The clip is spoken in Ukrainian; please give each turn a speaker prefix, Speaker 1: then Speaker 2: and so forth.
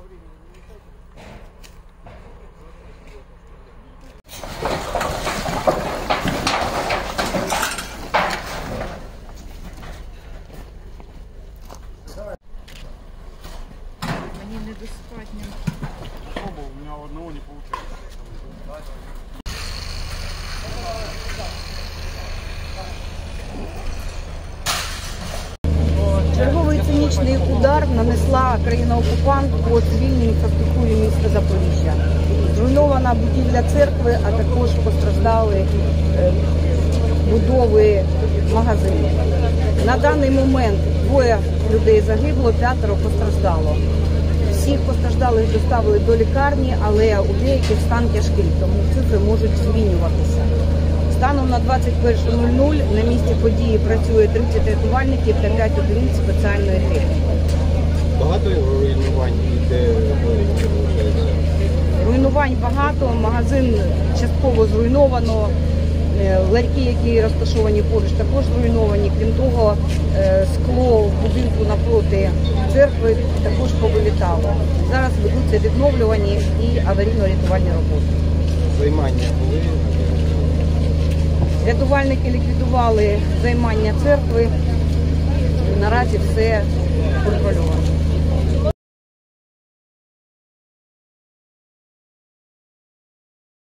Speaker 1: Мені недостатньо.
Speaker 2: У меня одного не получается.
Speaker 3: Черговий цинічний удар нанесла країна-окупант по цивільній інфраструктурі міста Запоріжжя. Зруйнована будівля церкви, а також постраждали будови магазинів. На даний момент 2 людей загибло, 5 постраждало. Всіх постраждалих доставили до лікарні, але у деяких стан тяжкий, тому цифри можуть змінюватися. Станом на 21:00 на місці події працює 30 рятувальників та 5 одиниць спеціальної техніки.
Speaker 4: Багато руйнувань і де виявляється?
Speaker 3: Руйнувань багато, магазин частково зруйновано, ларьки, які розташовані поруч, також зруйновані. Крім того, скло в будинку напроти церкви також повилітало. Зараз ведуться відновлювані і аварійно-рятувальні роботи.
Speaker 4: Займання були?
Speaker 3: Рятувальники ліквідували займання церкви. Наразі все контрольовано.